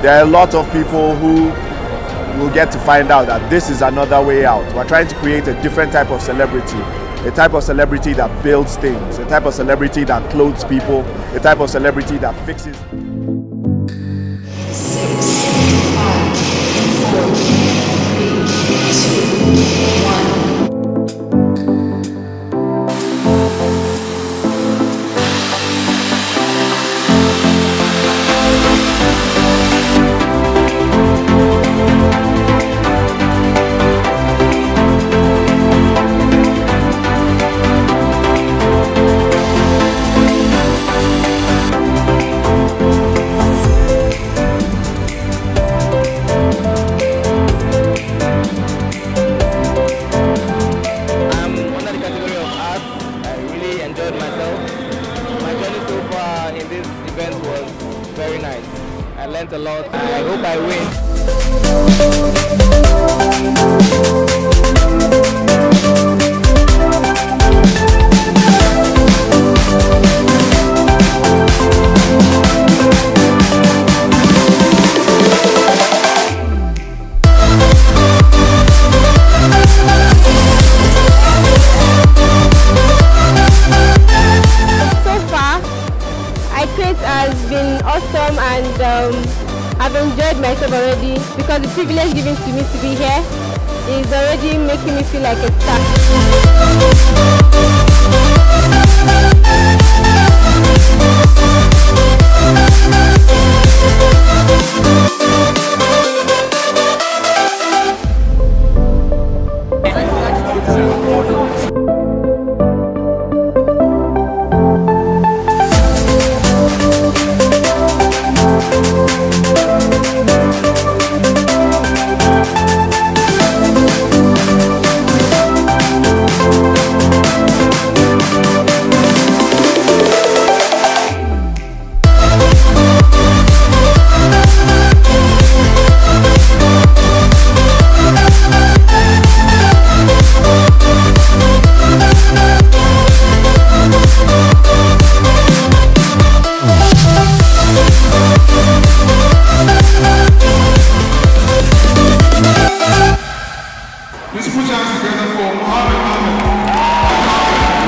there are a lot of people who will get to find out that this is another way out. We're trying to create a different type of celebrity, a type of celebrity that builds things, a type of celebrity that clothes people, a type of celebrity that fixes. 6, 5, 4, 3, 2, 1. Very nice. I learned a lot. I hope I win. iCreate has been awesome, and I've enjoyed myself already because the privilege given to me to be here is already making me feel like a Let's put your hands together for Nothern.